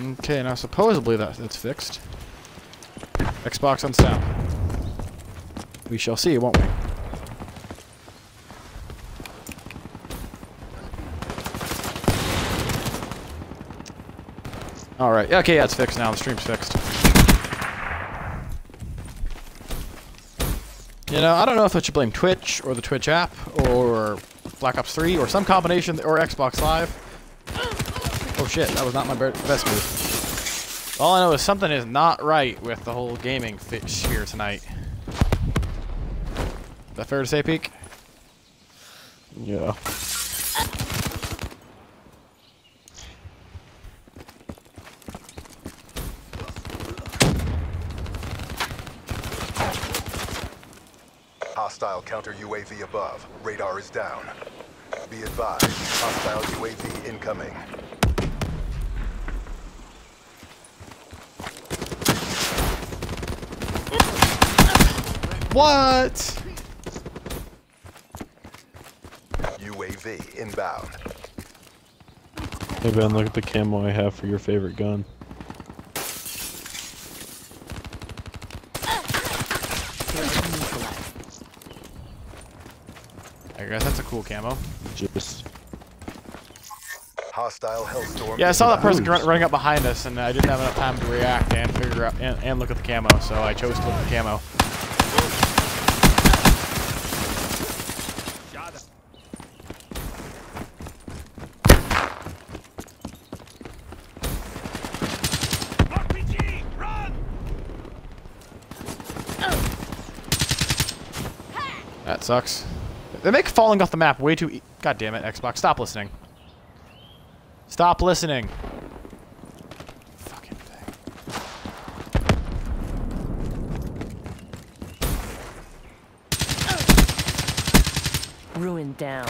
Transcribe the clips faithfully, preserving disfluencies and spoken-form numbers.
Okay, now supposedly that it's fixed. Xbox on snap. We shall see, won't we? Alright, okay, yeah, it's fixed now. The stream's fixed. You know, I don't know if I should blame Twitch, or the Twitch app, or Black Ops three, or some combination, or Xbox Live. Oh shit, that was not my best move. All I know is something is not right with the whole gaming fish here tonight. Is that fair to say, Peak? Yeah. Hostile counter U A V above. Radar is down. Be advised, hostile U A V incoming. What? U A V inbound. Hey Ben, look at the camo I have for your favorite gun. I guess that's a cool camo. Just. Hostile Hellstorm. Yeah, I saw that person Ooh. run, running up behind us, and I didn't have enough time to react and figure out and, and look at the camo, so I chose to look at the camo. That sucks. They make falling off the map way too e- God damn it, Xbox. Stop listening. Stop listening. Fucking thing. Ruin down.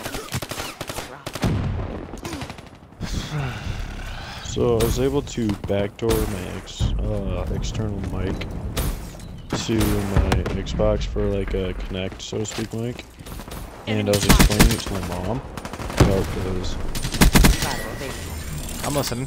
So I was able to backdoor my ex, uh, external mic to my Xbox for like a Connect, so to speak, mic. And I was explaining it to my mom about this. I'm listening.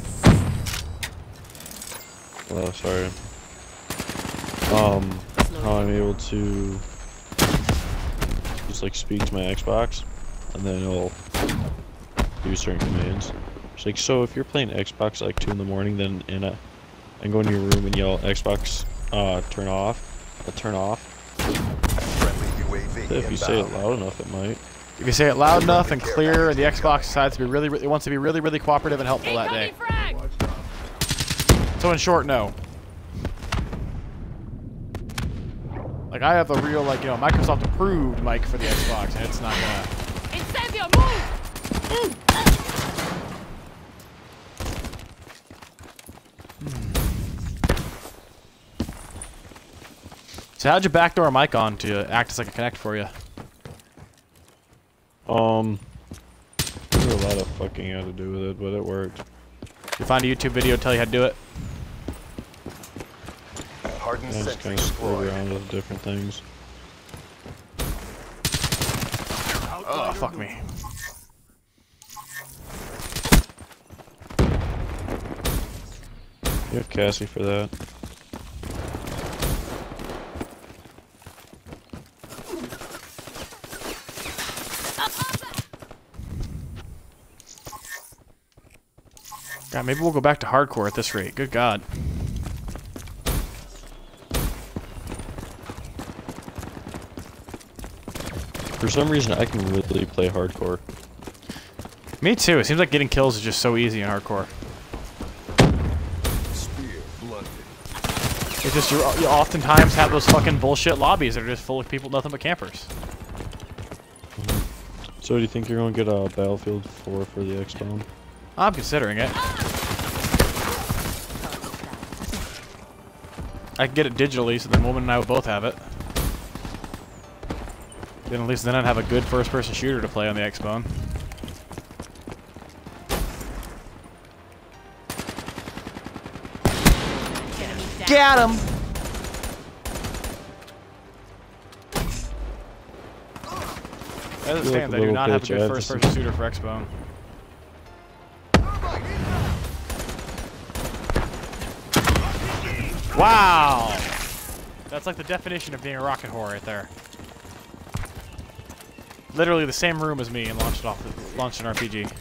Oh, sorry. Um, how I'm able to just like speak to my Xbox, and then it'll do certain commands. It's like, so if you're playing Xbox at like two in the morning, then in a, and go into your room and yell Xbox, uh, turn off, uh, turn off. Friendly U A V If you say it inbound. loud enough, it might. If you say it loud enough and clear, and the Xbox decides to be really, really, it wants to be really, really cooperative and helpful that day. So in short, no. Like I have a real, like, you know, Microsoft approved mic for the Xbox, and it's not gonna. Incendio, move! So how'd you backdoor a mic on to act as like a Connect for you? Um, there's a lot of fucking had to do with it, but it worked. You find a YouTube video tell you how to do it? Hardened I just sensing kind of screwed deployed. around with different things. Oh, fuck me. You have Cassie for that. God, maybe we'll go back to hardcore at this rate. Good God. For some reason, I can really play hardcore. Me too. It seems like getting kills is just so easy in hardcore. Spear blunted. It's just you, you oftentimes have those fucking bullshit lobbies that are just full of people, nothing but campers. So, do you think you're gonna get a Battlefield four for the X-Bone? I'm considering it. I can get it digitally, so the woman and I will both have it. Then at least then I'd have a good first-person shooter to play on the X-Bone. Get him! As it stands, I do not have a good first-person shooter for X-Bone. Wow! That's like the definition of being a rocket whore right there. Literally the same room as me and launched it off, launched an R P G.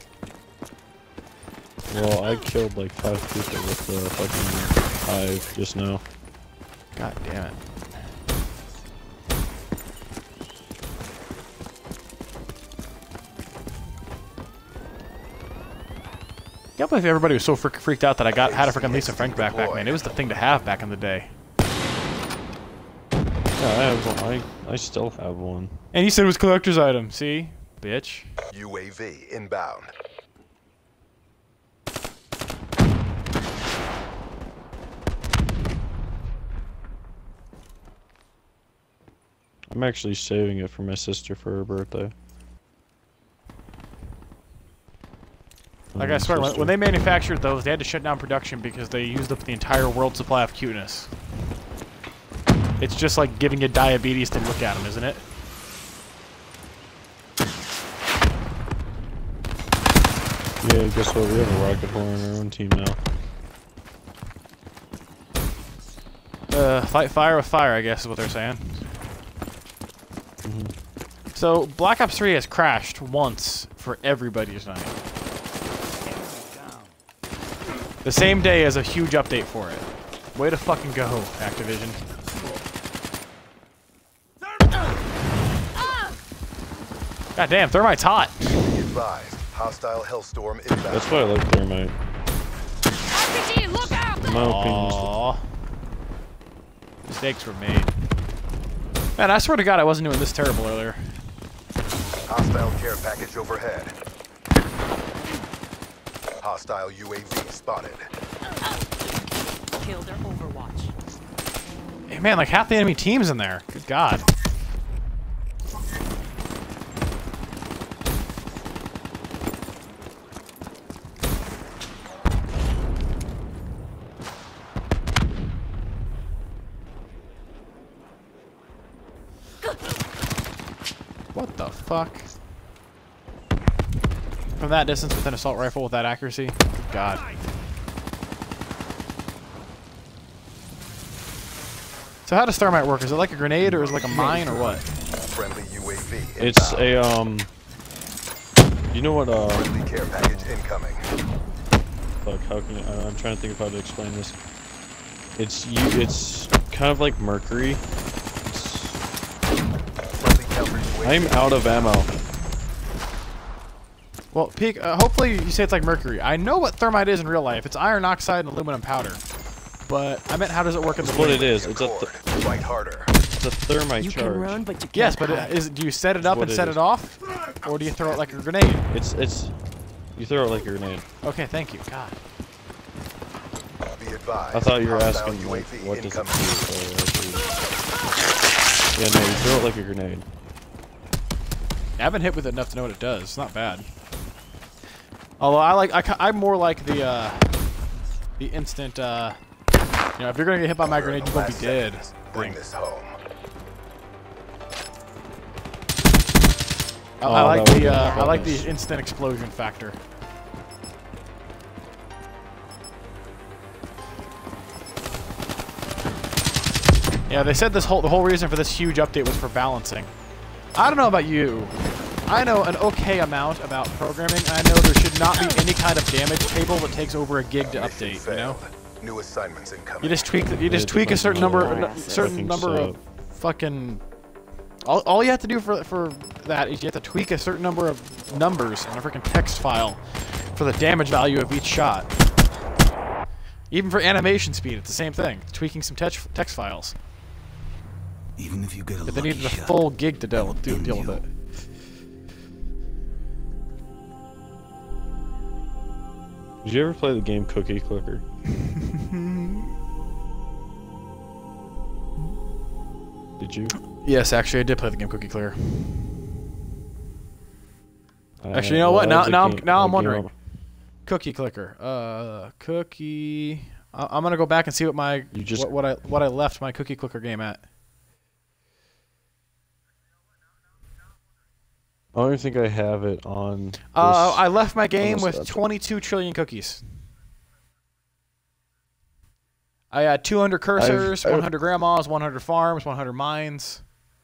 Well, I killed like five people with the fucking hive just now. God damn it. Can't believe everybody was so freak freaked out that I got had a freaking Lisa Frank backpack, man. It was the thing to have back in the day. Yeah, I have one. I, I still have one. And you said it was collector's item. See? Bitch. U A V inbound. I'm actually saving it for my sister for her birthday. Like I swear, when, when they manufactured those, they had to shut down production because they used up the entire world supply of cuteness. It's just like giving you diabetes to look at them, isn't it? Yeah, guess what? We have a rocket whore on our own team now. Uh, fight fire with fire, I guess is what they're saying. Mm-hmm. So, Black Ops three has crashed once for everybody tonight. The same day as a huge update for it. Way to fucking go, Activision. God damn, Thermite's hot. Be advised, hostile Hellstorm inbound. That's why I like Thermite. R P G, look out! In my opinion, Aww. Mistakes were made. Man, I swear to God I wasn't doing this terrible earlier. Hostile care package overhead. Hostile U A V spotted. Killed their Overwatch. Hey, man, like half the enemy team's in there. Good God. What the fuck? From that distance with an assault rifle with that accuracy? God. So how does Thermite work? Is it like a grenade or is it like a mine or what? Friendly U A V inbound. it's a um. You know what? Uh, Friendly care package incoming. fuck. How can I, I'm trying to think of how to explain this. It's you. It's kind of like mercury. It's, Friendly counter U A V I'm out of ammo. Well, Peak, uh, hopefully you say it's like mercury. I know what Thermite is in real life. It's iron oxide and aluminum powder. But I meant how does it work in the That's what game? it is. It's a th Fight harder. it's a thermite You charge. can run, but you can't Yes, but hide. it, is do you set it up what and it set is. it off? Or do you throw it like a grenade? It's it's you throw it like a grenade. Okay, thank you. God. Be advised. I thought you were hostile asking like, U A V what does it do? incoming. So, yeah, no, you throw it like a grenade. I haven't hit with it enough to know what it does. It's not bad. Although I like, I, ca- I'm more like the, uh, the instant, uh, you know, if you're gonna get hit by my grenade, you're gonna be Last dead. seconds. Bring thing. this home. I, Oh, I like that would the, be uh, I like nice. the instant explosion factor. Yeah, they said this whole, the whole reason for this huge update was for balancing. I don't know about you. I know an okay amount about programming. I know there should not be any kind of damage table that takes over a gig to Mission update. You know, failed. New assignments incoming. you just tweak, the, you just It tweak a depends certain on number, the a certain fucking number of setup. fucking. All, all you have to do for for that is you have to tweak a certain number of numbers on a freaking text file for the damage value of each shot. Even for animation speed, it's the same thing. Tweaking some text text files. Even if you get a But they lucky needed a shot, full gig to deal, will do, end deal with you. it. Did you ever play the game Cookie Clicker? Did you? Yes, actually, I did play the game Cookie Clear. Uh, Actually, you know well, what? that Now, was a now, I'm, game- now a I'm game wondering. of- Cookie Clicker. Uh, cookie. I, I'm gonna go back and see what my You just- what, what I what I left my Cookie Clicker game at. I don't even think I have it on. This. Uh, I left my game Almost with that's it. twenty-two trillion cookies. I had two hundred cursors, I've- one hundred grandmas, one hundred farms, one hundred mines,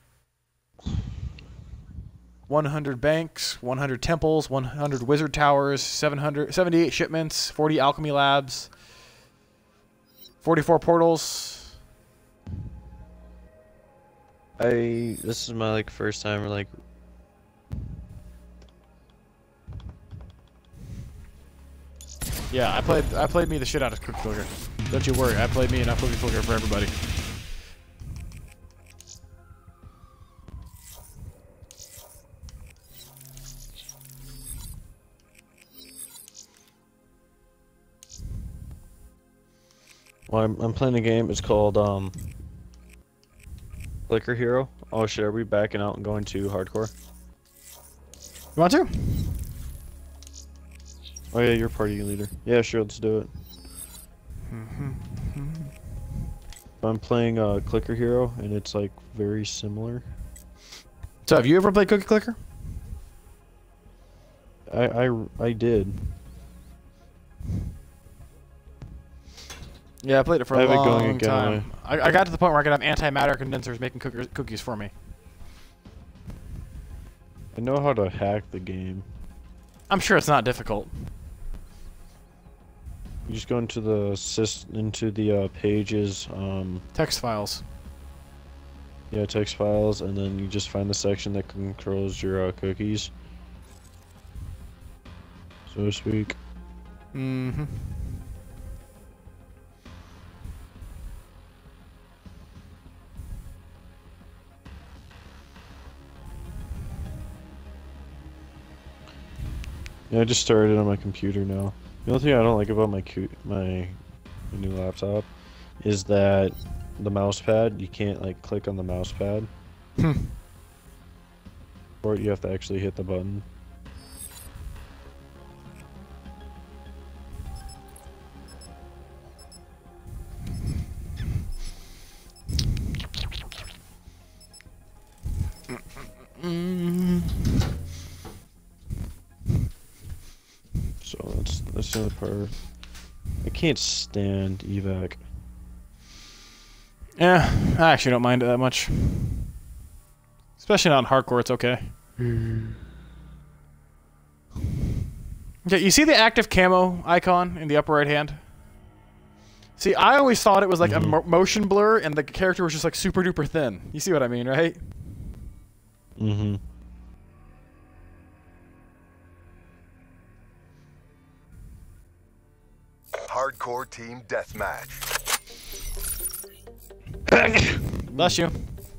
one hundred banks, one hundred temples, one hundred wizard towers, seven hundred, seventy-eight shipments, forty alchemy labs, forty-four portals. I this is my like first time like Yeah, I played I played me the shit out of Cookie Clicker. Don't you worry, I played me enough Cookie Clicker for everybody. well, I'm I'm playing a game. It's called um Clicker Hero. Oh shit, are we backing out and going to hardcore? You want to? Oh yeah, you're party leader. Yeah, sure, let's do it. I'm playing uh, Clicker Hero, and it's like very similar. So have you ever played Cookie Clicker? I I, I did. Yeah, I played it for I a have it long going again, time. I, I got to the point where I could have antimatter condensers making cookers, cookies for me. I know how to hack the game. I'm sure it's not difficult. You just go into the sys into the uh, pages, um, Text files. yeah, text files, and then you just find the section that controls your uh, cookies, so to speak. Mm-hmm. Yeah, I just started on my computer now. The only thing I don't like about my cu my new laptop is that the mouse pad, you can't like click on the mouse pad. Hmm. Or you have to actually hit the button. Mm. So that's that's the other part. I can't stand evac. Yeah, I actually don't mind it that much. Especially not in hardcore, it's okay. Okay, you see the active camo icon in the upper right hand? See, I always thought it was like Mhm. a mo motion blur and the character was just like super duper thin. You see what I mean, right? Mm-hmm. Hardcore team deathmatch. Bless you.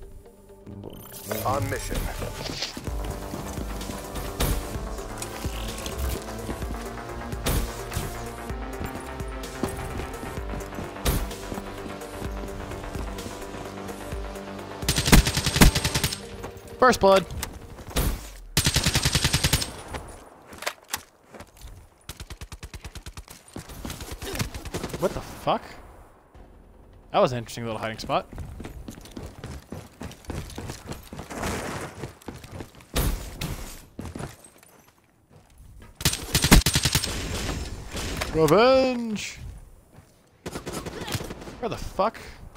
On mission. First blood. What the fuck? That was an interesting little hiding spot. Revenge! Where the fuck?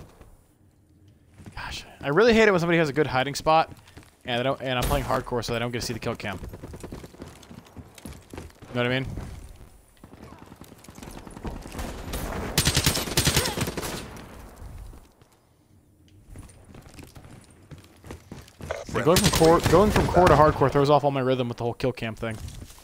Gosh, I really hate it when somebody has a good hiding spot, and I don't. And I'm playing hardcore, so I don't get to see the kill cam. You know what I mean? Yeah, going from core, going from core to hardcore throws off all my rhythm with the whole kill cam thing.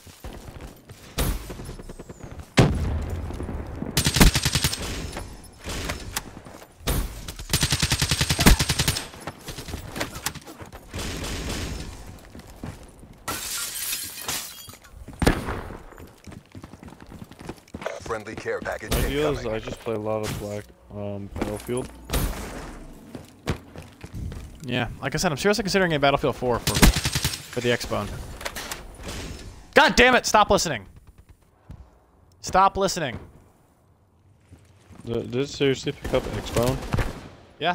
Friendly care package My deal is incoming. I just play a lot of Black um, Battlefield. Yeah, like I said, I'm seriously considering a Battlefield four for for the X-Bone. God damn it! Stop listening. Stop listening. Did, did it seriously pick up X-Bone? Yeah.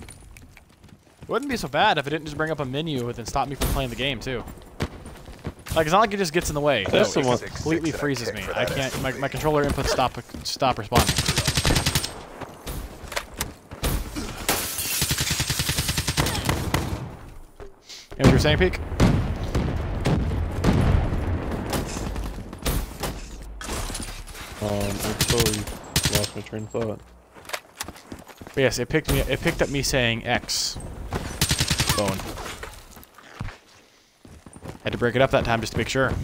Wouldn't be so bad if it didn't just bring up a menu and then stop me from playing the game too. Like, it's not like it just gets in the way. That's No, the it one- completely Six, six, freezes and a me. kick for I that can't. My, S U V. my controller input stop stop responding. And what you were saying, Peak? Um, I totally lost my train of thought. But yes, it picked me. It picked up me saying X. Phone. Had to break it up that time just to make sure.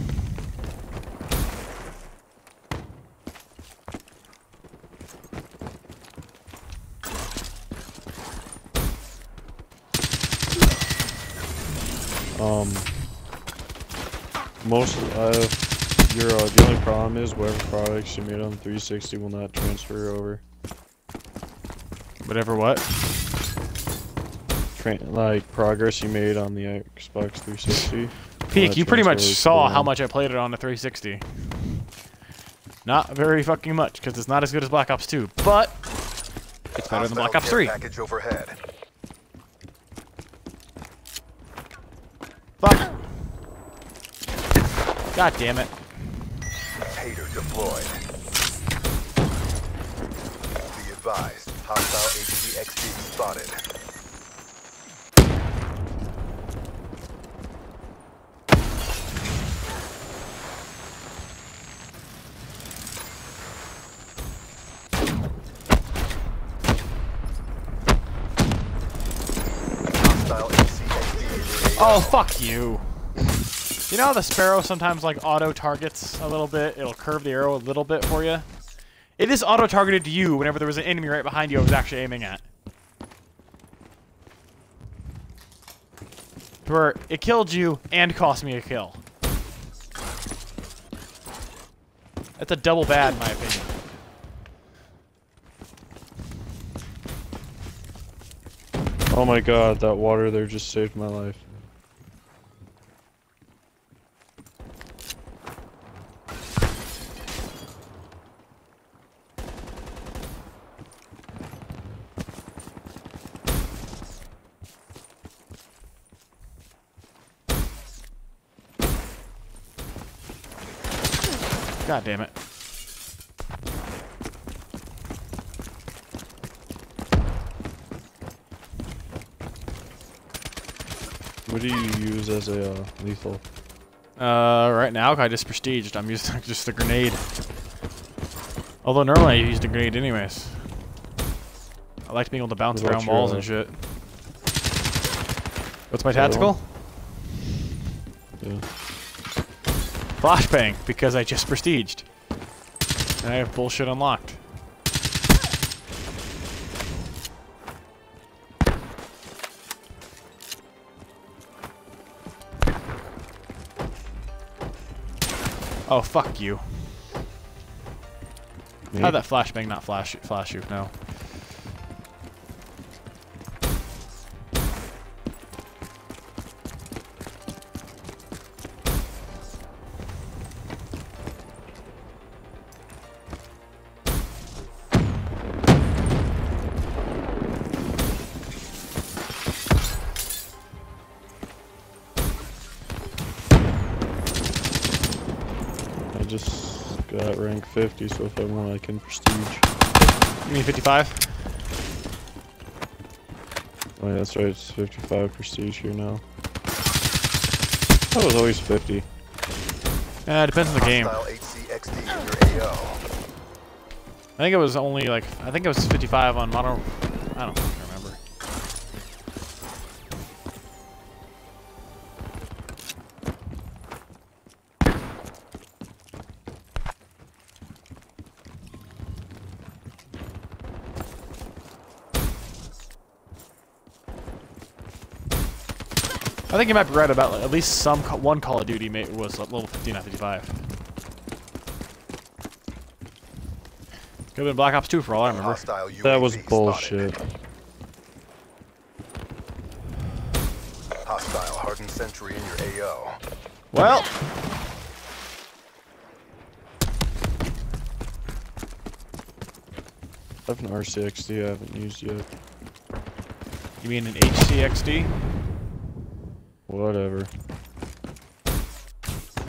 Um, most uh, your uh, the only problem is whatever products you made on three sixty will not transfer over. Whatever. What? Tra like progress you made on the Xbox three sixty. Peak, you pretty much transfer saw to how the- much I played it on the three sixty. Not very fucking much, because it's not as good as Black Ops two, but it's better than Black Hostile Ops care three. Package overhead. Fuck. God damn it. Hater deployed. Be advised, hostile H C X D spotted. Hostile H C X D in your A O. Oh, fuck you. You know how the Sparrow sometimes, like, auto-targets a little bit? It'll curve the arrow a little bit for you? It is auto-targeted to you whenever there was an enemy right behind you I was actually aiming at. Where it killed you and cost me a kill. That's a double bad, in my opinion. Oh my god, that water there just saved my life. God damn it. What do you use as a uh, lethal? Uh, right now, I just prestiged. I'm using just a grenade. Although normally I used a grenade anyways. I like being able to bounce What about around walls your, and shit. What's my the other tactical? Yeah. Flashbang, because I just prestiged. And I have bullshit unlocked. Oh, fuck you. Me? How that flashbang, not flash flash you, no. I just got rank fifty, so if I want, I can prestige. You mean fifty-five? Oh yeah, that's right, it's fifty-five prestige here now. That was always fifty. Uh, it depends on the game. Hostile H C X D in your A O. I think it was only like, I think it was fifty-five on Modern, I don't fucking remember. I think you might be right about like, at least some ca- one Call of Duty ma was uh, level fifty, not fifty-five. Could have been Black Ops two for all I remember. Hostile U A V That was spotted. bullshit. Hostile hardened sentry in your A O. Well, I have an R C X D I haven't used yet. you mean an H C X D? Whatever.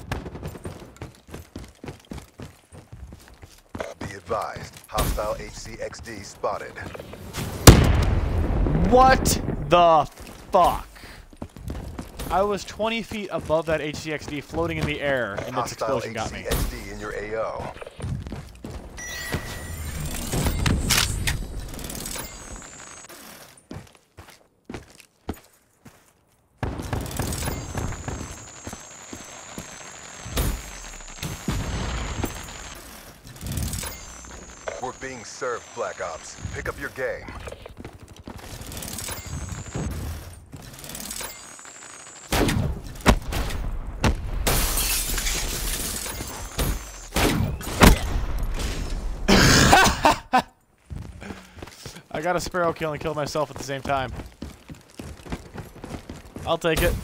advised, hostile H C X D spotted. What the fuck? I was twenty feet above that H C X D floating in the air, and this Hostile explosion got me. H C X D in your A O. We're being served, Black Ops. Pick up your game. I got a Sparrow kill and killed myself at the same time. I'll take it.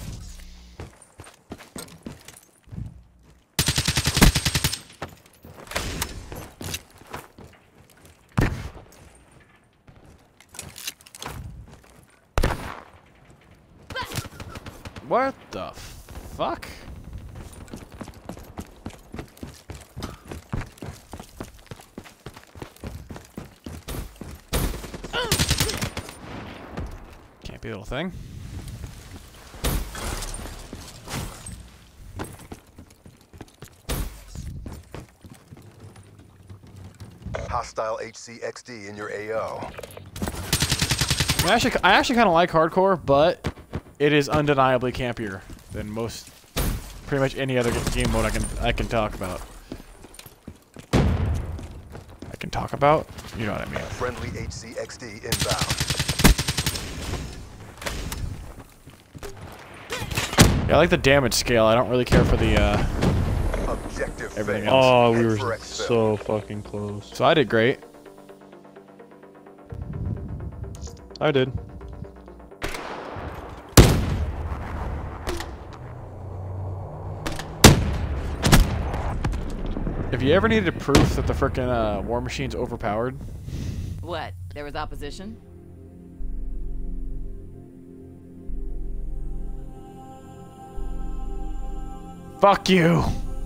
What the fuck? Can't be a little thing. Hostile H C X D in your A O. I actually, I actually kind of like hardcore, but it is undeniably campier than most, pretty much any other game mode I can I can talk about. I can talk about? You know what I mean. Friendly H C X D inbound. Yeah, I like the damage scale. I don't really care for the, uh... Objective Everything failed. else. Oh, we Head were for exfil. so fucking close. So I did great. I did. If you ever needed proof that the frickin' uh, War Machine's overpowered... What? There was opposition? Fuck you!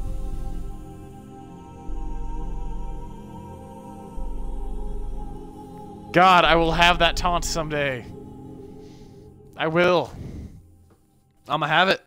God, I will have that taunt someday. I will. I'ma have it.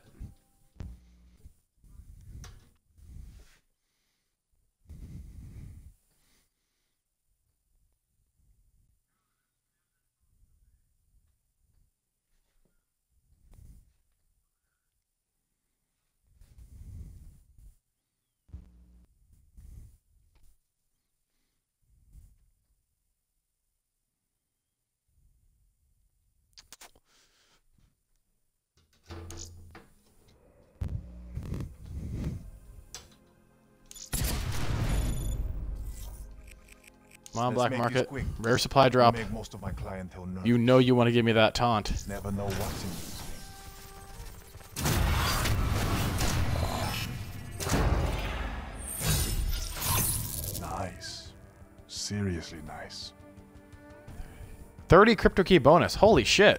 Come on, Let's Black make Market. this quick. Rare supply drop. Make most of my clientele nervous. You know you want to give me that taunt. Never know what's in this. Nice. Seriously nice. thirty crypto key bonus. Holy shit.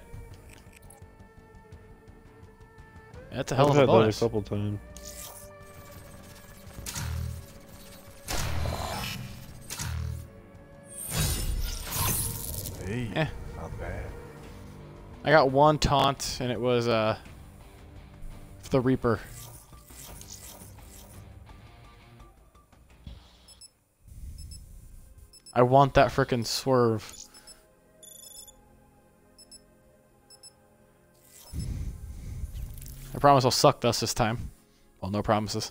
That's a hell I've of a had bonus. that a couple times. Hey, Eh. not bad. I got one taunt, and it was uh, the Reaper. I want that frickin' swerve. I promise I'll suck dust this time. Well, no promises.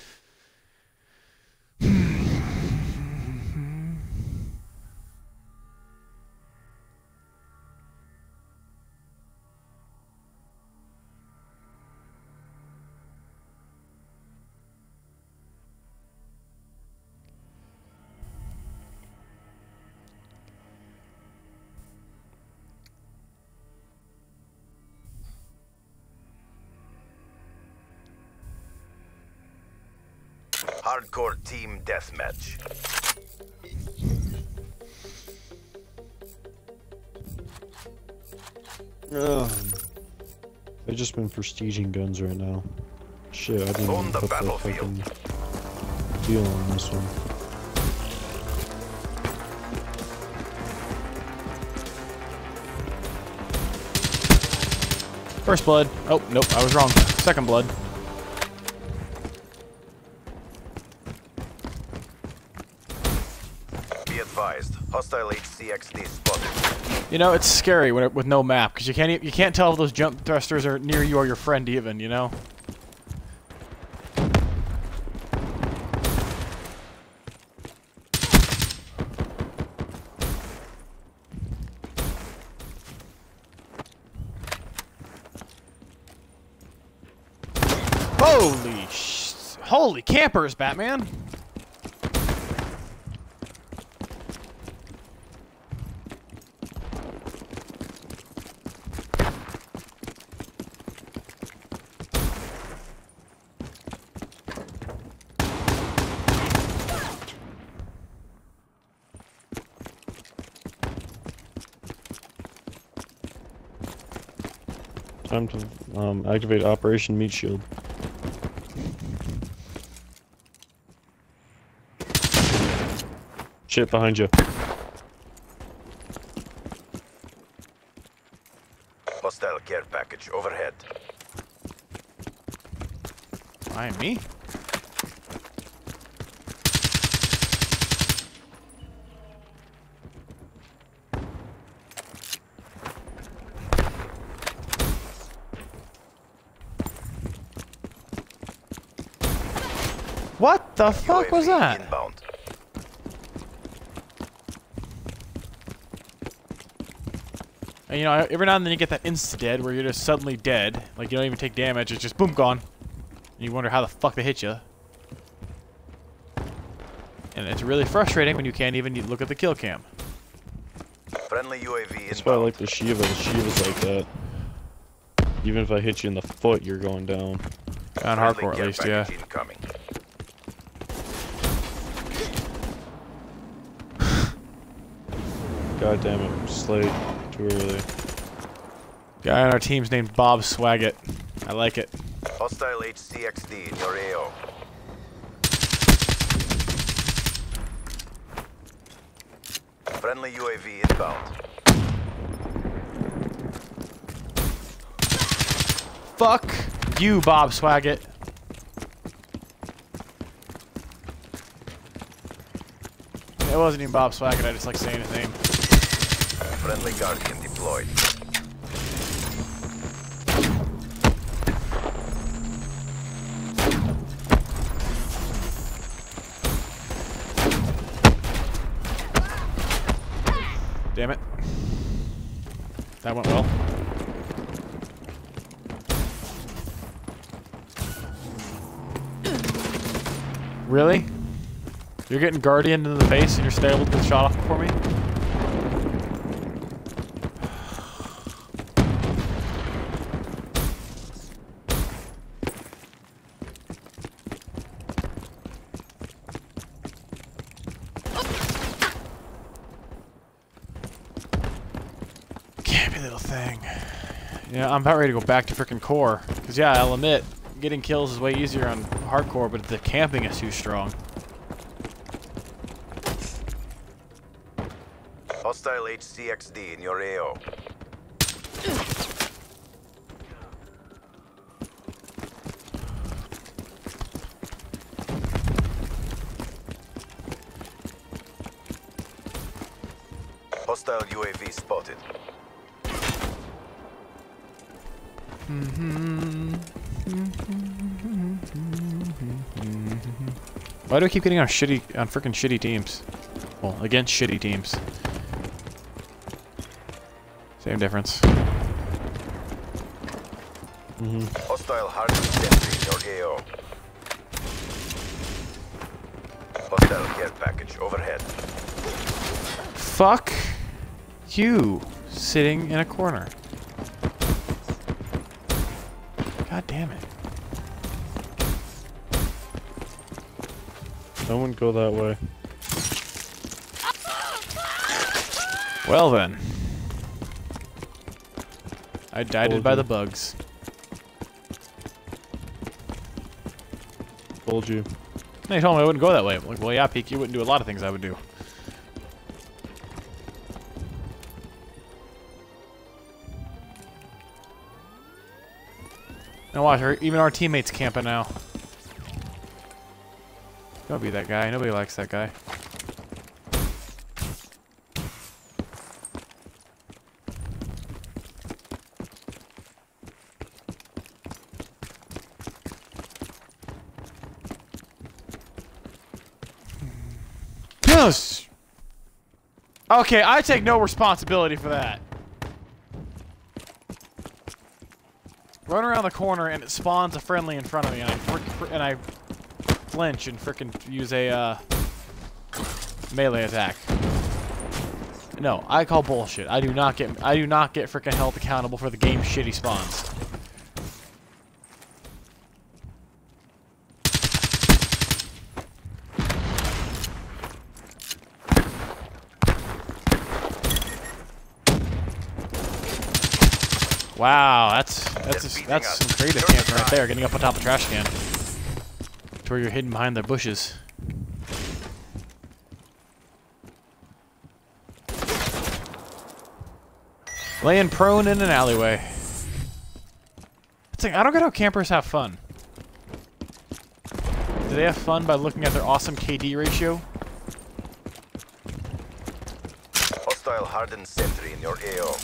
Hardcore team deathmatch. Um, I've just been prestiging guns right now. Shit, I didn't On even the put the battlefield. fucking deal on this one. First blood. Oh, nope, I was wrong. Second blood. Be advised. Hostile H C X D spotted. You know, it's scary when it, with no map, because you can't e you can't tell if those jump thrusters are near you or your friend even, you know? Holy sh... Holy campers, Batman! Time to um, activate Operation Meat Shield. Shit behind you. Hostile care package overhead. Why me? What the fuck was U A V that? Inbound. And you know, every now and then you get that insta-dead where you're just suddenly dead. Like you don't even take damage, it's just boom, gone. And you wonder how the fuck they hit you. And it's really frustrating when you can't even look at the kill cam. Friendly U A V inbound. That's why I like the Shiva. The Shiva's like that. Even if I hit you in the foot, you're going down. On Friendly hardcore at care least, yeah. package incoming. God damn it, I'm just late. Too early. Guy on our team's named Bob Swaggett. I like it. Hostile H C X D in your A O. Friendly U A V inbound. Fuck you, Bob Swaggett. It wasn't even Bob Swaggett, I just like saying his name. Friendly Guardian deployed. Damn it. That went well. Really? You're getting Guardian into the face and you're still able to get shot off before me? Campy little thing. Yeah, I'm about ready to go back to frickin' core. Cause yeah, I'll admit, getting kills is way easier on hardcore, but the camping is too strong. Hostile H C X D in your A O. Hostile U A V spotted. Why do I keep getting on shitty, on frickin' shitty teams? Well, against shitty teams. Same difference. Mm-hmm. Hostile hardened sentry in your A O. Hostile care package overhead. Fuck you, sitting in a corner. God damn it. No one go that way. Well then. I died Told by you. the bugs. Told you. They told me I wouldn't go that way. I'm like, well, yeah, Peak, you wouldn't do a lot of things I would do. Now watch, our, even our teammates camping now. Don't be that guy. Nobody likes that guy. Yes. Okay, I take no responsibility for that. Run around the corner and it spawns a friendly in front of me, and I frick, fr and I flinch and frickin' use a uh, melee attack. No, I call bullshit. I do not get I do not get frickin' held accountable for the game's shitty spawns. Wow, that's that's a, that's some creative camping right there, getting up on top of the trash can. To where you're hidden behind the bushes. Laying prone in an alleyway. It's like, I don't get how campers have fun. Do they have fun by looking at their awesome K D ratio? Hostile hardened sentry in your A O.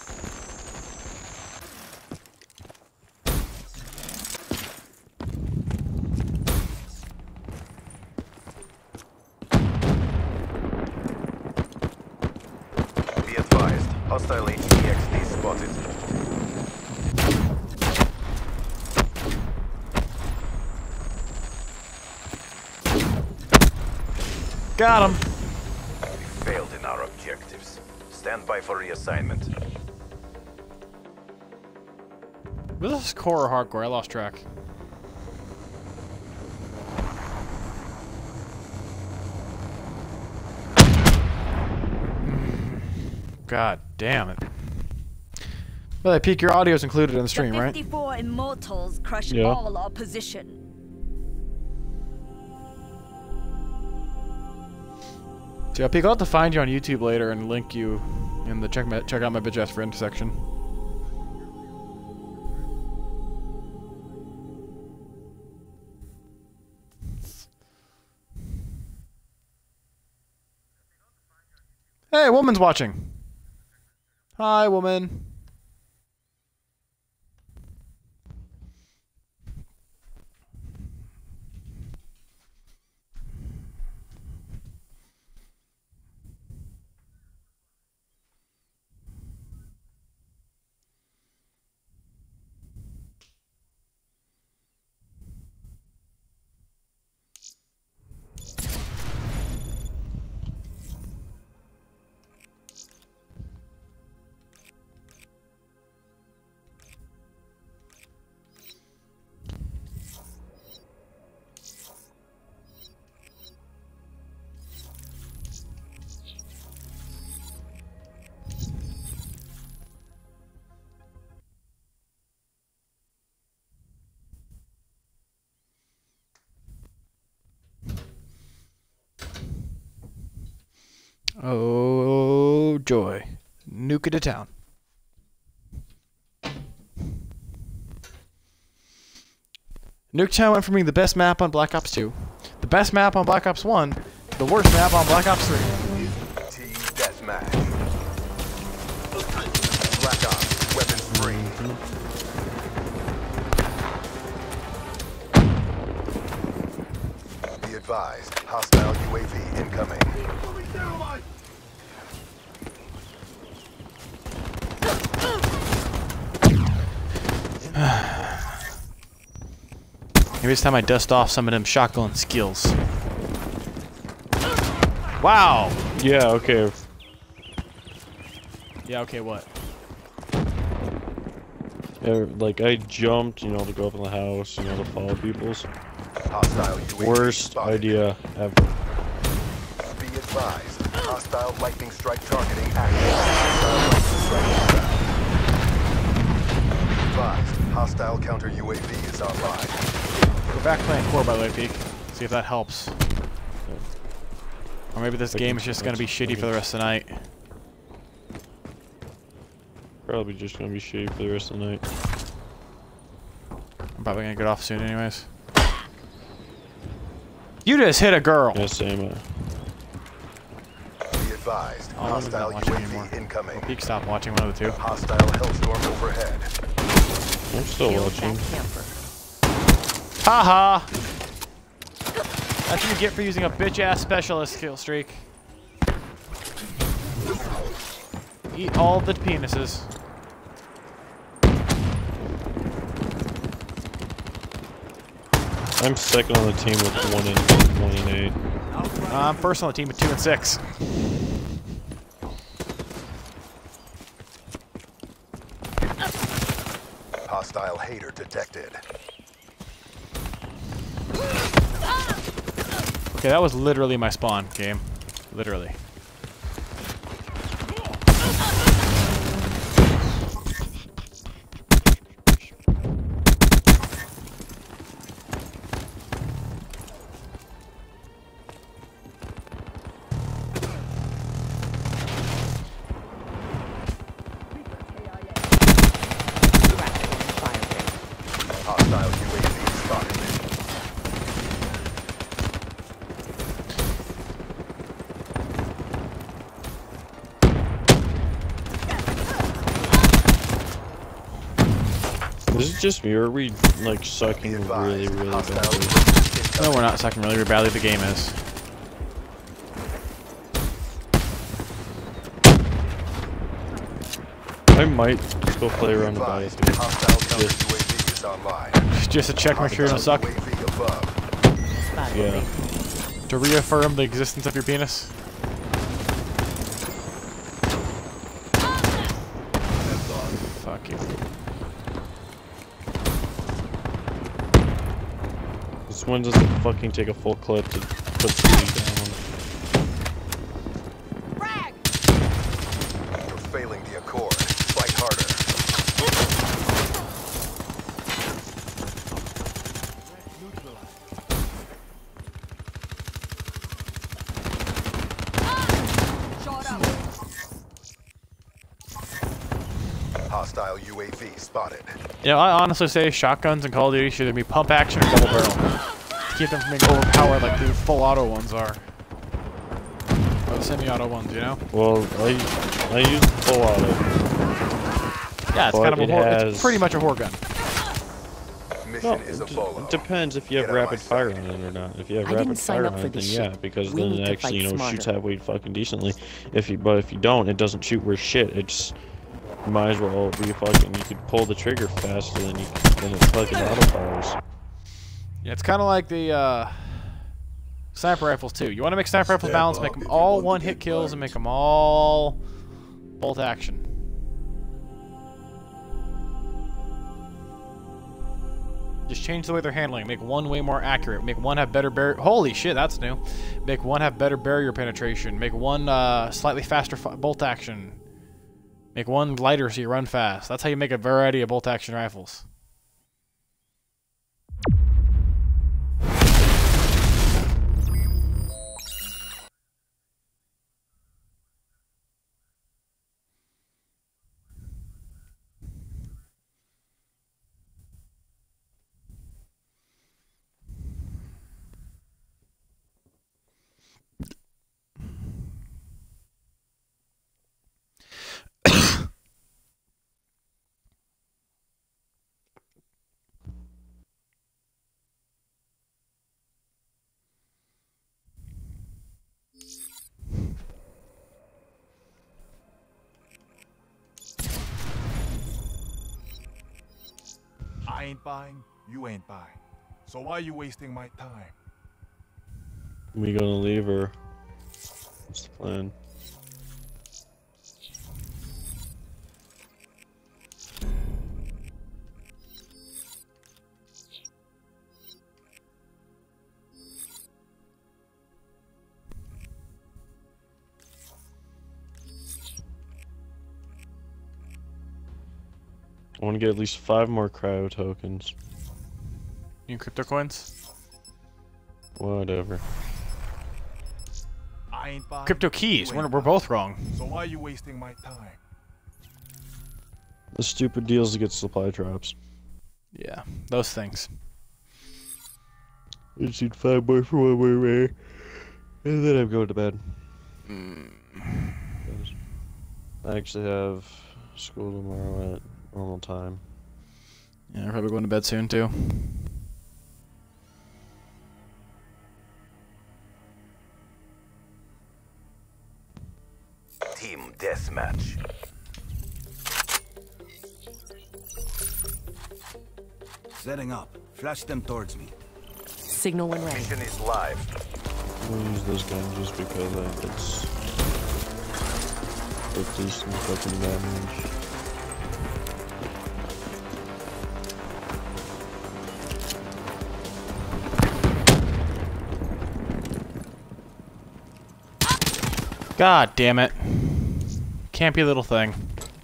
Hostile H P X D spotted. Got him. We failed in our objectives. Stand by for reassignment. Was this core or hardcore? I lost track. God damn it. Well, I peek your audio's included in the stream, right? fifty-four Immortals crush Yeah. all opposition. So yeah, Peek, I'll have to find you on YouTube later and link you in the check my, check out my bitch ass friend section. Hey, woman's watching. Hi, woman. Oh, joy. Nuke it to town. Nuketown went from being the best map on Black Ops two, the best map on Black Ops one, the worst map on Black Ops three. Team deathmatch. Black Ops, weapons free. Be advised, hostile U A V incoming. Maybe it's time I dust off some of them shotgun skills. Wow! Yeah, okay. Yeah, okay, what? Yeah, like, I jumped, you know, to go up in the house, you know, to follow people's. Hostile U A V Worst spotted. idea ever. Be advised, hostile lightning strike targeting active. Hostile lightning strike inbound. Be advised, hostile counter U A V is online. We're back playing core, by the way, Peek. See if that helps. Or maybe this game is just gonna be shitty for the rest of the night. Probably just gonna be shitty for the rest of the night. I'm probably gonna get off soon anyways. You just hit a girl! Yeah, same. Uh, Be advised. Oh, I'm not Hostile watching U A anymore. V incoming. Or peek stop watching, one of the two. Hostile Hellstorm overhead. I'm still Kill watching. that camper. Haha! That's what you get for using a bitch-ass specialist kill streak. Eat all the penises. I'm second on the team with one and one and eight. I'm first on the team with two and six. Hostile hater detected. Okay, that was literally my spawn game. Literally. Hostile U A V spotted. Is it just me, or are we like Be sucking really, advised. really Hostile badly? U A V incoming. No, we're not sucking really badly. The game is. I might go play around the body. Advised. Hostile counter U A V is online. Just to check, make sure you don't suck. U A V above. Spotted. Yeah. To reaffirm the existence of your penis. Fuck you. This one doesn't fucking take a full clip to put the down. Frag! You're failing the accord. Fight harder. Hostile U A V spotted. Yeah, I honestly say shotguns in Call of Duty should either be pump action or double barrel. To keep them from being overpowered like the full auto ones are. Or the semi-auto ones, you know? Well, I I use full auto. Yeah, it's But kind of a it hor- has- it's pretty much a whore gun. Mission No, is a it, d- bolo. it depends if you have Get out of my rapid fire sight. on it or not. If you have I didn't rapid sign fire up on for it, then this yeah, shit. because We then need it to actually, you fight know, shoots smarter. halfway fucking decently. If you, but if you don't, it doesn't shoot worth shit. It's might as well be fucking. You could pull the trigger faster than you than it fucking auto fires. Yeah, it's kind of like the uh, sniper rifles too. You want to make sniper rifles Step balanced, up make if them you all want to one hit get kills and burnt. make them all bolt action. Just change the way they're handling. Make one way more accurate. Make one have better barrier. Holy shit, that's new. Make one have better barrier penetration. Make one uh, slightly faster f bolt action. Make one lighter so you run fast. That's how you make a variety of bolt action rifles. I ain't buying, you ain't buying. So why are you wasting my time? We gonna leave or what's the plan? I want to get at least five more cryo tokens. You crypto coins? Whatever. I ain't buying. Crypto you keys. ain't We're, we're buying. both wrong. So why are you wasting my time? The stupid deals to get supply drops. Yeah, those things. I just need five more for one more way. And then I'm going to bed. Mm. I actually have school tomorrow at normal time. Yeah, I'm probably going to bed soon too. Team deathmatch. Setting up. Flash them towards me. Signal when ready. Mission is live. I'm gonna use this gun just because I think it's it's decent fucking damage. God damn it. Campy little thing.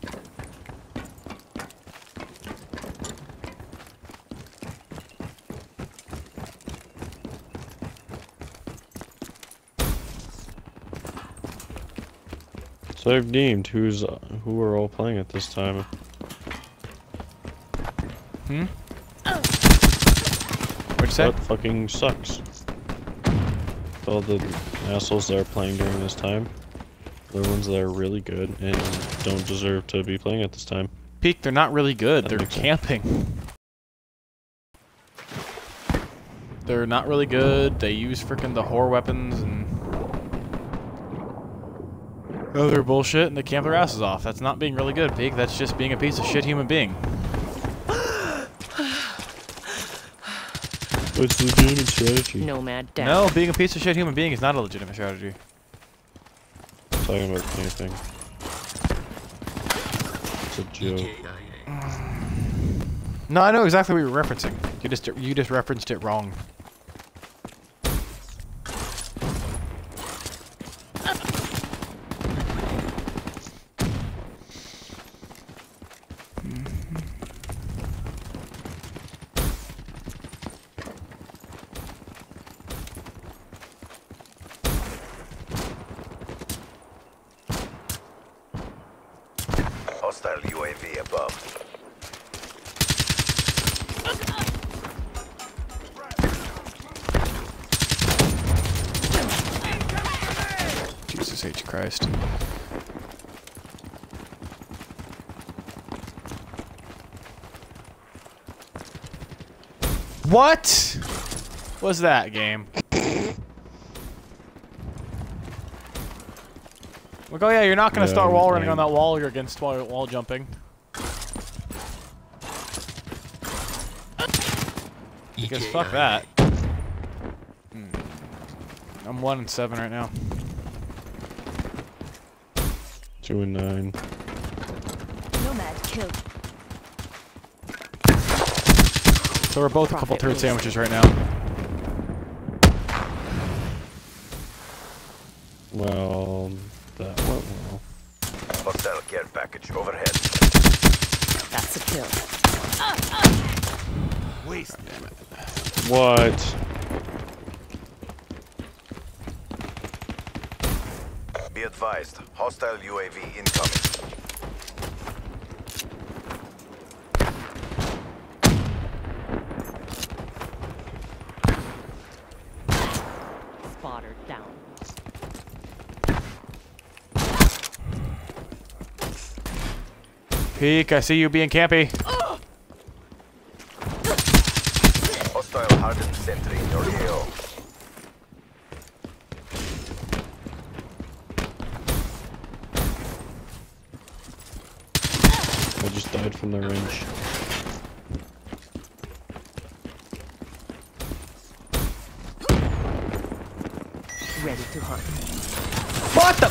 So I've named who's uh, who are all playing at this time. Hmm? What'd you say? That fucking sucks. All the assholes that are playing during this time, they're ones that are really good and don't deserve to be playing at this time. Peak, they're not really good. That They're makes sense. camping. They're not really good. They use frickin' the whore weapons and other bullshit, and they camp their asses off. That's not being really good, Peak. That's just being a piece of shit human being. What's the legitimate strategy? Nomad down. No, being a piece of shit human being is not a legitimate strategy. I'm talking about camping. It's a joke. No, I know exactly what you're referencing. You just you just referenced it wrong. Hostile U A V above. Jesus H Christ. What was that game? Like, oh yeah, you're not gonna Yeah, start wall running I'm- on that wall you're against while wall jumping. Because fuck that. Hmm. I'm one and seven right now. Two and nine. Nomad killed. So we're both a couple Profit turd move. sandwiches right now. Well, that went well. Hostile care package overhead. That's a kill. Waste. What? Be advised, hostile U A V incoming. Spotter down. Peek, I see you being campy. Hostile hardened sentry in your A O. I just died from the range. Ready to hunt. What the?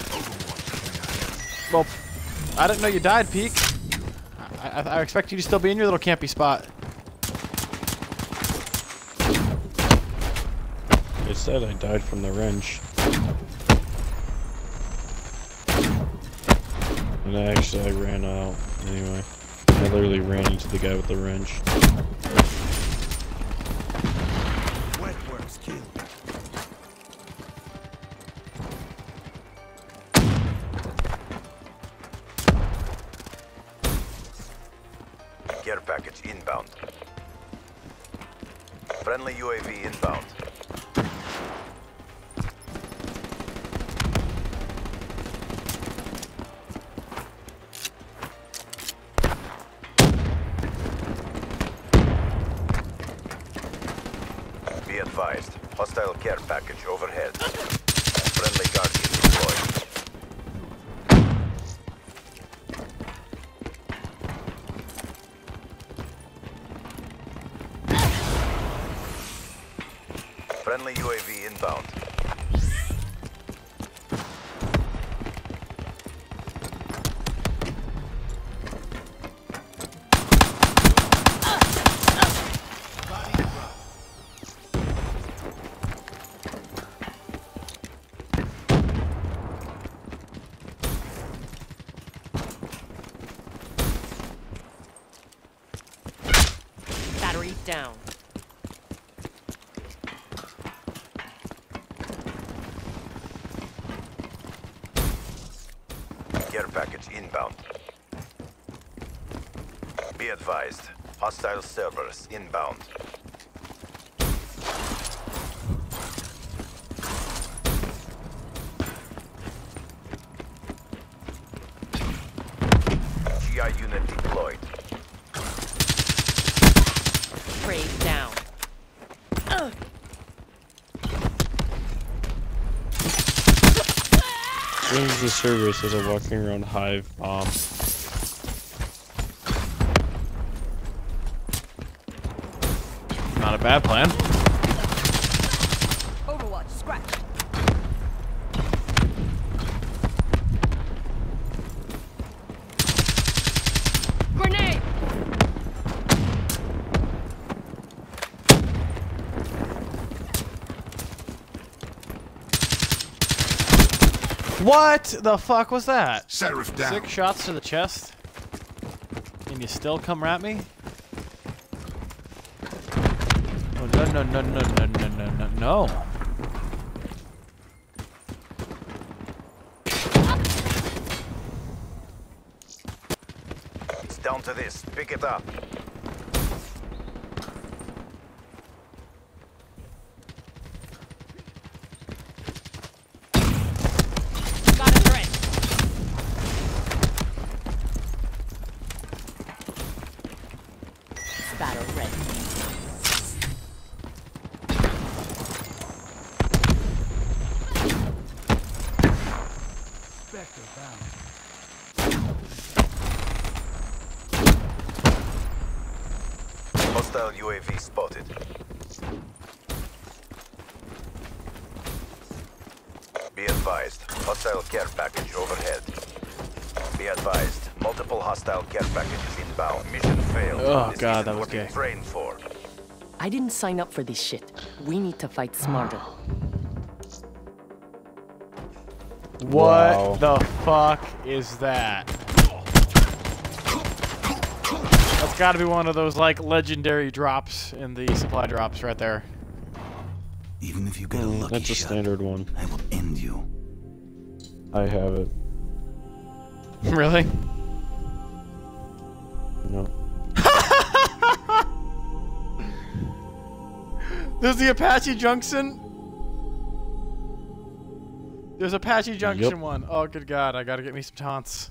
Well, I didn't know you died, Peek. I, I, I expect you to still be in your little campy spot. I said I died from the wrench. And I actually I ran out anyway. I literally ran into the guy with the wrench. Wet works kill. Care package inbound. Friendly U A V inbound. Be advised. Hostile care package overhead. Friendly Guardian deployed. Friendly U A V inbound. Battery down. Care package inbound. Be advised. Hostile servers inbound. G I unit deployed. Brave down. Ugh. When's the service as a walking around hive bomb? Not a bad plan. Overwatch, scratch. Grenade! What the fuck was that? Sheriff down. Six shots to the chest? And you still come at me? Oh, no, no, no, no, no, no, no, no, no. It's down to this. Pick it up. Got a threat. Battle ready. Spectre down. Hostile U A V spotted. Be advised. Hostile care package overhead. Be advised. Multiple hostile care packages inbound. Mission failed. Oh, This God, isn't that was what you gay. trained for. I didn't sign up for this shit. We need to fight smarter. What Wow. the fuck is that? That's gotta be one of those, like, legendary drops in the supply drops right there. Even if you get a Mm, lucky That's a shot, standard one. I will end you. I have it. Really? No. There's the Apache Junction. There's Apache Junction Yep. one. Oh, good God. I gotta get me some taunts.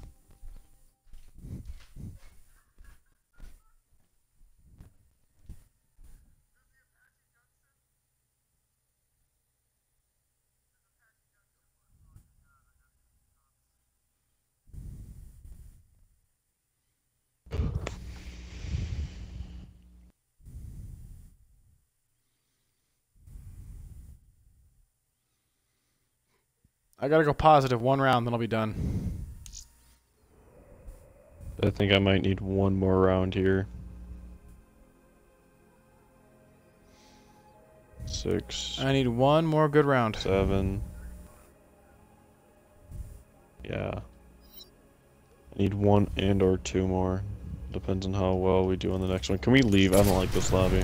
I gotta go positive one round, then I'll be done. I think I might need one more round here. Six, I need one more good round. seven. Yeah. I need one and or two more. Depends on how well we do on the next one. Can we leave? I don't like this lobby.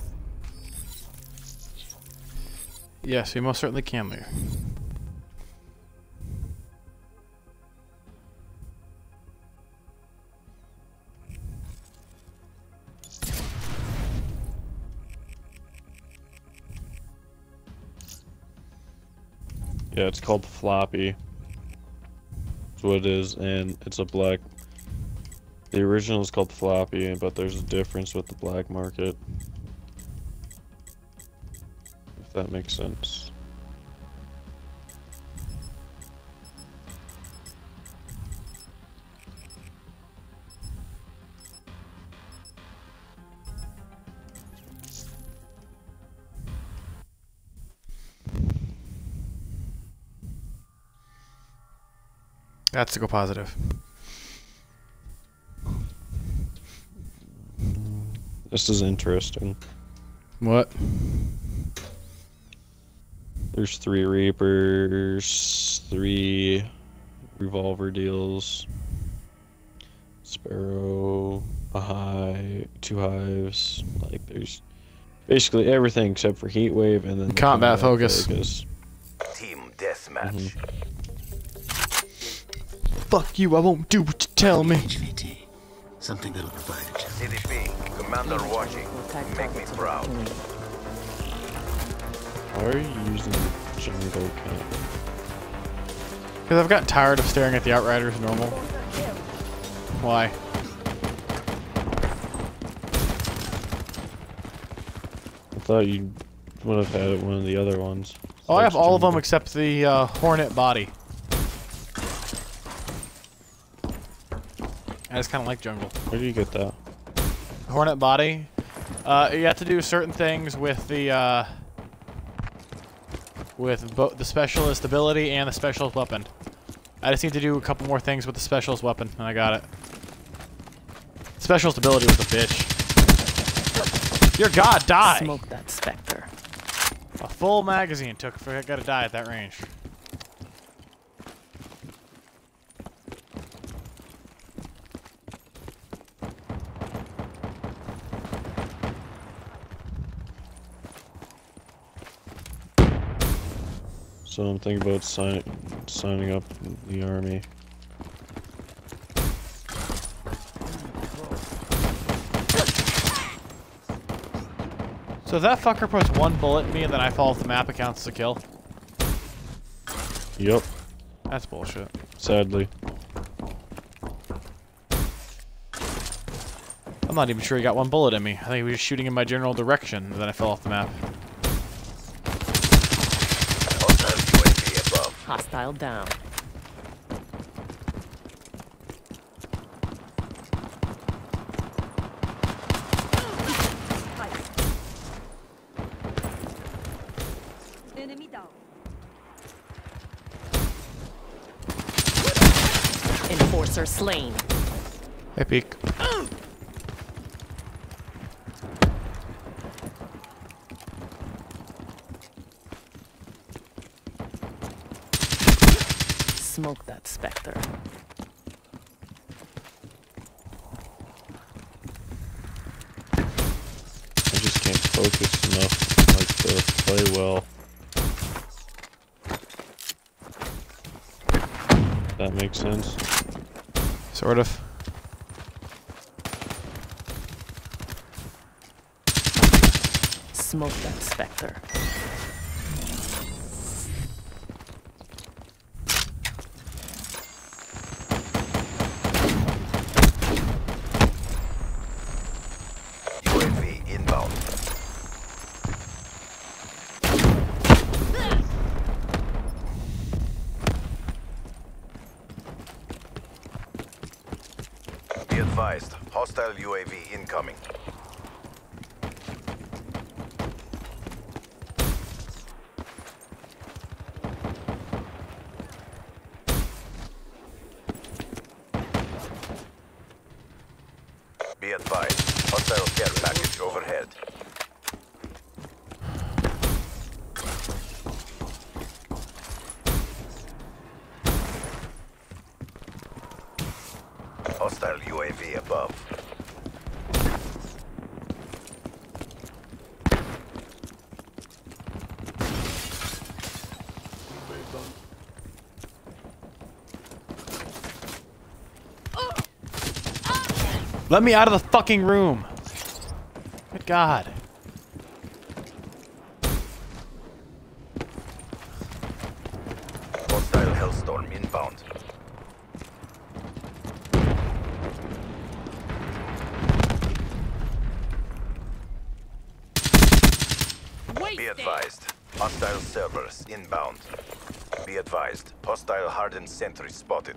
Yes, we most certainly can leave. Yeah, it's called floppy. That's what it is, and it's a black. The original is called floppy, but there's a difference with the black market. If that makes sense. That's to go positive. This is interesting. What? There's three Reapers, three revolver deals, Sparrow, a hive, two hives. Like there's basically everything except for Heat Wave and then the Combat focus. focus. Team deathmatch. Mhm. Fuck you, I won't do what you tell me. H V T. Something that'll provide a chance. C D P, Commander watching. Make me proud. Why are you using jungle camp? Because I've gotten tired of staring at the Outriders normal. Why? I thought you would have had it one of the other ones. Oh, I have all of them Jungle. except the uh, Hornet body. I just kind of like jungle. Where do you get that? Hornet body. Uh, you have to do certain things with the uh, with both the specialist ability and the specialist weapon. I just need to do a couple more things with the specialist weapon, and I got it. Specialist ability was a bitch. Dear God, die! Smoke that Spectre. A full magazine took for I gotta die at that range. So I'm thinking about sign signing up in the army. So if that fucker puts one bullet in me and then I fall off the map, it counts as a kill. Yep, That's bullshit. sadly. I'm not even sure he got one bullet in me. I think he was just shooting in my general direction, and then I fell off the map. Hostile U A V above. Hostile down. Enemy down. Enforcer slain. Hey, peek. Smoke that Spectre. I just can't focus enough, like, to play well. That makes sense. Sort of. Smoke that Spectre. U A V inbound. Be advised, hostile U A V incoming. Be advised, hostile care package overhead. Hostile U A V above. Let me out of the fucking room! Good God. Hellstorm inbound. Be advised, hostile servers inbound. Be advised, hostile hardened sentry spotted.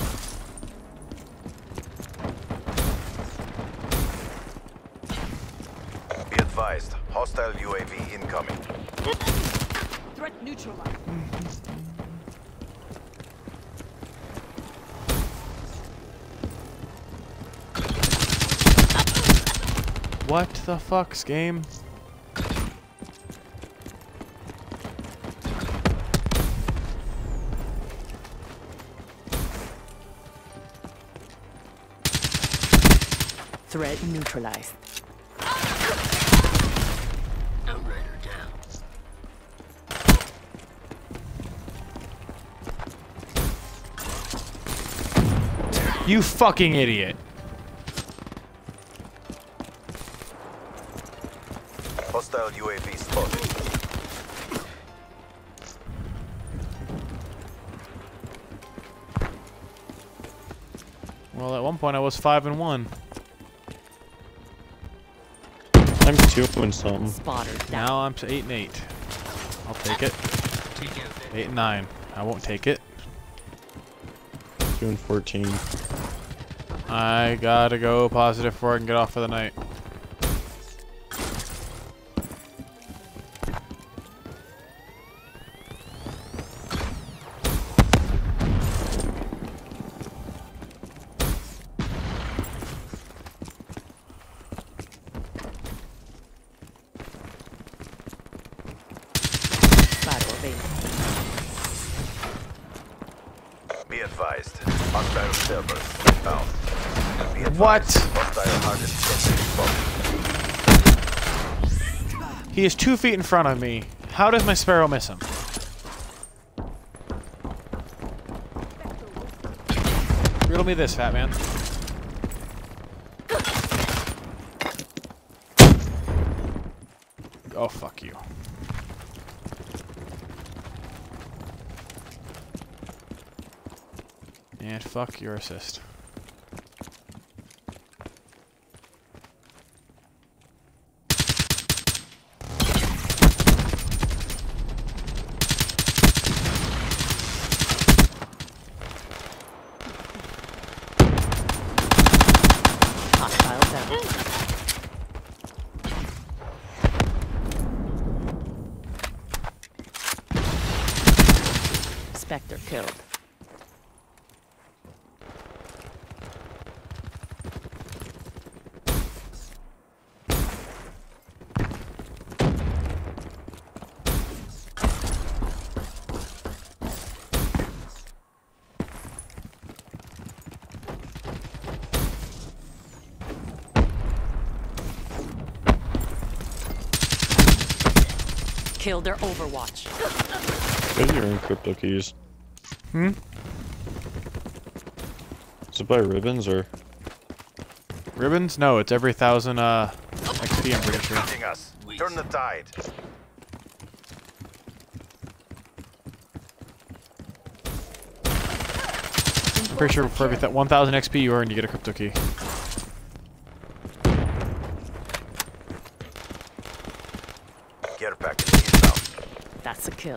Be advised, hostile U A V incoming. Threat neutralized. What the fuck's game? Threat neutralized. Outrider down. You fucking idiot. Hostile U A V spotted. Well, at one point I was five and one. I'm two and something. Spotter down. Now I'm to eight and eight. I'll take it. Eight and nine. I won't take it. Two and fourteen. I gotta go positive before I can get off for the night. Spotter obeyed. Be advised, hostile servers inbound. Be advised, What? hostile hardened sentry spotted. He is two feet in front of me. How does my Sparrow miss him? Riddle me this, fat man. Oh, fuck you. And fuck your assist. Hostile down. Spectre killed. Killed their Overwatch. What are your own crypto keys? Hmm? Is it by ribbons or? Ribbons? No, it's every thousand uh, X P, I'm pretty sure. Beating us. Turn the tide. I'm pretty sure for every th one thousand X P you earn, you get a crypto key. Care package inbound. That's a kill.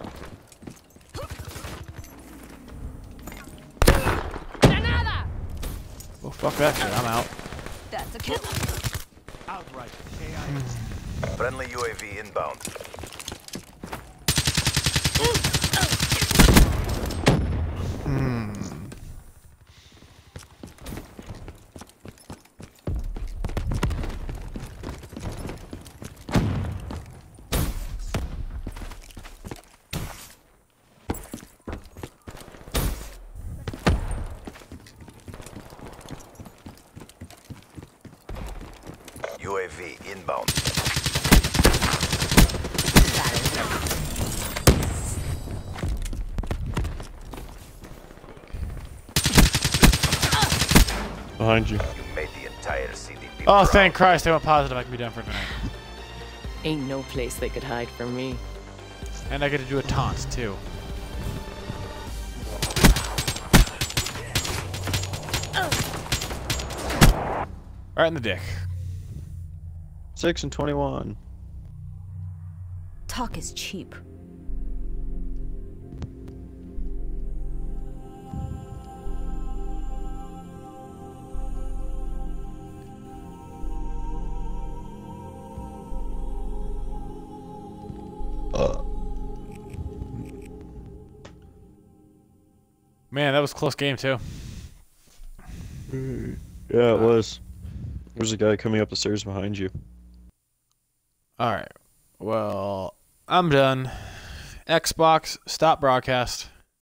Granada! Well, fuck that shit. I'm out. That's a kill. Outright. K I A. Friendly U A V inbound. Hmm. U A V inbound. Behind you. You made the entire C D P. Oh, proud. thank Christ, I went positive. I can be done for tonight. Ain't no place they could hide from me. And I get to do a taunt, too. Right in the dick. Six and twenty-one. Talk is cheap. Uh. Man, that was a close game too. Yeah, it was. There's a guy coming up the stairs behind you. All right. Well, I'm done. Xbox, stop broadcast.